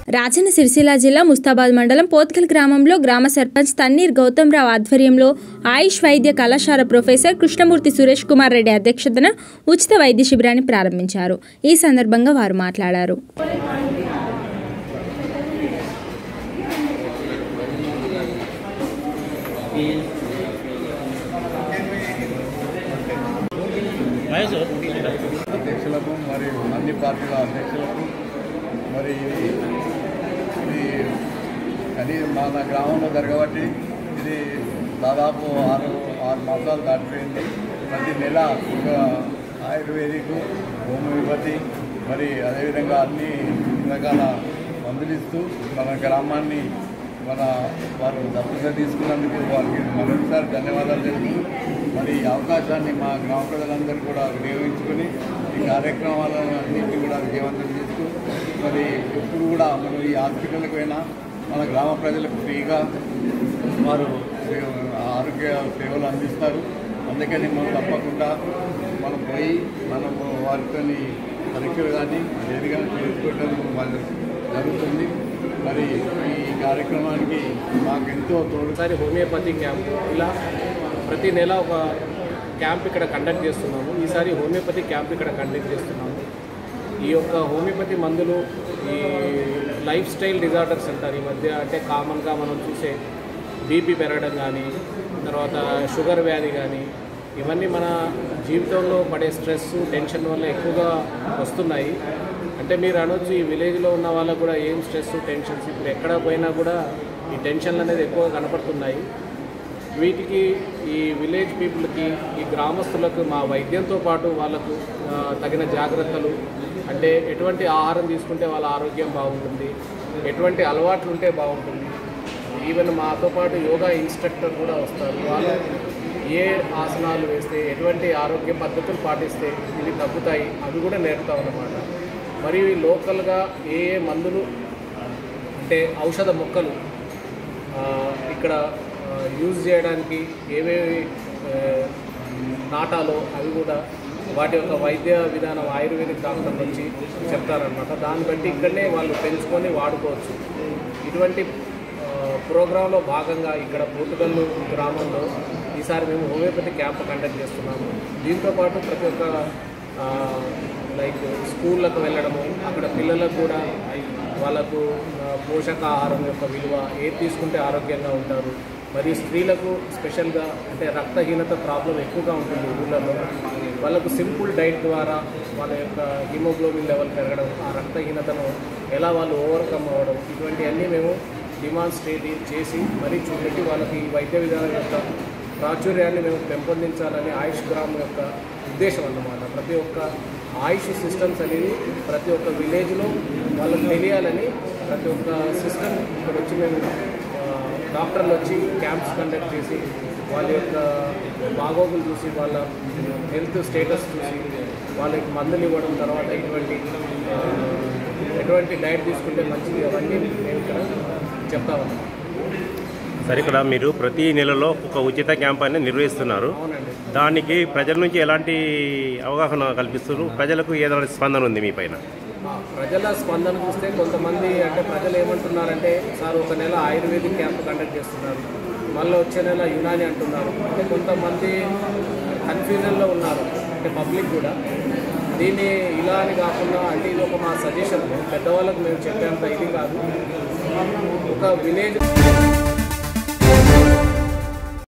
రాజన్న సిరిసిల్ల జిల్లా ముస్తాబాద్ మండలం పోత్కల్ గ్రామంలో గ్రామ సర్పంచ్ తన్నీర్ గౌతమ్ రావు ఆధ్వర్యంలో ఆయుష్ వైద్య కళాశాల ప్రొఫెసర్ కృష్ణమూర్తి సురేష్ కుమార్ రెడ్డి అధ్యక్షతన ఉచిత వైద్య శిబిరాన్ని ప్రారంభించారు. ఈ సందర్భంగా వారు మాట్లాడారు. అధ్యక్షులకు మరియు అన్ని పార్టీల అధ్యక్షులకు మరి ఇది మన గ్రామంలో జరగబట్టి ఇది దాదాపు 6 మాసాలు దాటిపోయింది. ప్రతి నెల ఒక ఆయుర్వేదిక్, హోమియోపతి మరి అదేవిధంగా అన్ని రకాల మందులు ఇస్తూ మన గ్రామాన్ని వారు దత్తత తీసుకున్నందుకు వారికి మరొకసారి ధన్యవాదాలు తెలుపుతూ మరి ఈ అవకాశాన్ని మా గ్రామ ప్రజలందరూ కూడా వినియోగించుకొని ఈ కార్యక్రమాలన్నింటినీ కూడా విజయవంతం చేస్తూ మరి ఎప్పుడు కూడా మనం ఈ హాస్పిటల్కి పోయినా మన గ్రామ ప్రజలకు ఫ్రీగా వారు ఆరోగ్య సేవలు అందిస్తారు. అందుకని మనం తప్పకుండా మనం పోయి మనము వారితో పరీక్షలు కానీ ఏది కానీ చేసుకోవడం జరుగుతుంది. మరి ఈ కార్యక్రమానికి మాకెంతో తోడుసారి హోమియోపతి క్యాంపు ఇలా ప్రతి నెల ఒక క్యాంప్ ఇక్కడ కండక్ట్ చేస్తున్నాము. ఈసారి హోమియోపతి క్యాంప్ ఇక్కడ కండక్ట్ చేస్తున్నాము. ఈ యొక్క హోమియోపతి మందులు ఈ లైఫ్ స్టైల్ డిజార్డర్స్ అంటారు ఈ మధ్య, అంటే కామన్గా మనం చూసే బీపీ పెరగడం కానీ, తర్వాత షుగర్ వ్యాధి కానీ, ఇవన్నీ మన జీవితంలో పడే స్ట్రెస్, టెన్షన్ వల్ల ఎక్కువగా వస్తున్నాయి. అంటే మీరు అనొచ్చు ఈ విలేజ్లో ఉన్న వాళ్ళకు కూడా ఏం స్ట్రెస్, టెన్షన్స్, ఇప్పుడు ఎక్కడ పోయినా కూడా ఈ టెన్షన్లు అనేది ఎక్కువగా కనపడుతున్నాయి. వీటికి ఈ విలేజ్ పీపుల్కి, ఈ గ్రామస్తులకు మా వైద్యంతో పాటు వాళ్ళకు తగిన జాగ్రత్తలు, అంటే ఎటువంటి ఆహారం తీసుకుంటే వాళ్ళ ఆరోగ్యం బాగుంటుంది, ఎటువంటి అలవాట్లు ఉంటే బాగుంటుంది. ఈవెన్ మాతో పాటు యోగా ఇన్స్ట్రక్టర్ కూడా వస్తారు. వాళ్ళు ఏ ఆసనాలు వేస్తే, ఎటువంటి ఆరోగ్య పద్ధతులు పాటిస్తే ఇవి తగ్గుతాయి అవి కూడా నేర్పుతామన్నమాట. మరియు లోకల్గా ఏ మందులు అంటే ఔషధ మొక్కలు ఇక్కడ యూజ్ చేయడానికి ఏవేవి నాటాలో అవి కూడా వాటి యొక్క వైద్య విధానం ఆయుర్వేదిక్ డాక్టర్ నుంచి చెప్తారనమాట. దాన్ని బట్టి ఇక్కడనే వాళ్ళు పెంచుకొని వాడుకోవచ్చు. ఇటువంటి ప్రోగ్రాంలో భాగంగా ఇక్కడ పోతుగల్లు గ్రామంలో ఈసారి మేము హోమియోపతి క్యాంప్ కండక్ట్ చేస్తున్నాము. దీంతోపాటు ప్రతి ఒక్క లైక్ స్కూళ్ళకు వెళ్ళడము, అక్కడ పిల్లలకు కూడా వాళ్ళకు పోషకాహారం యొక్క విలువ, ఏది తీసుకుంటే ఆరోగ్యంగా ఉంటారు. మరియు స్త్రీలకు స్పెషల్గా అంటే రక్తహీనత ప్రాబ్లం ఎక్కువగా ఉంటుంది ఊళ్ళలో. వాళ్ళకు సింపుల్ డైట్ ద్వారా వాళ్ళ యొక్క హిమోగ్లోబిన్ లెవెల్ పెరగడం, ఆ రక్తహీనతను ఎలా వాళ్ళు ఓవర్కమ్ అవ్వడం, ఇటువంటివన్నీ మేము డిమాన్స్ట్రేట్ చేసి మరీ చూపెట్టి వాళ్ళకి వైద్య విధానం యొక్క ప్రాచుర్యాన్ని మేము పెంపొందించాలని ఆయుష్ గ్రామం యొక్క ఉద్దేశం అన్నమాట. ప్రతి ఒక్క ఆయుష్ సిస్టమ్స్ అనేది ప్రతి ఒక్క విలేజ్లో వాళ్ళకి తెలియాలని ప్రతి ఒక్క సిస్టమ్ ఇక్కడ వచ్చి మేము డాక్టర్లు వచ్చి క్యాంప్స్ కండక్ట్ చేసి వాళ్ళ యొక్క బాగోగులు చూసి, వాళ్ళ హెల్త్ స్టేటస్ చూసి వాళ్ళకి మందులు ఇవ్వడం, తర్వాత ఎటువంటి డైట్ తీసుకుంటే మంచిది అవన్నీ మేము ఇక్కడ చెప్తామన్నమాట. సరే, ఇక్కడ మీరు ప్రతి నెలలో ఒక ఉచిత క్యాంప్ అనేది నిర్వహిస్తున్నారు. దానికి ప్రజల నుంచి ఎలాంటి అవగాహన కల్పిస్తున్నారు? ప్రజలకు ఏదైనా స్పందన ఉంది మీ పైన? ప్రజల స్పందన చూస్తే కొంతమంది అంటే ప్రజలు ఏమంటున్నారంటే, సార్ ఒక నెల ఆయుర్వేదిక్ క్యాంప్ కండక్ట్ చేస్తున్నారు, మళ్ళీ వచ్చే నెల యునాని అంటున్నారు. అంటే కొంతమంది కన్ఫ్యూజన్లో ఉన్నారు, అంటే పబ్లిక్ కూడా. దీన్ని ఇలా అని కాకుండా అంటే ఇది ఒక మా సజెషన్, పెద్దవాళ్ళకు మేము చెప్పేంత ఇది కాదు. ఒక విలేజ్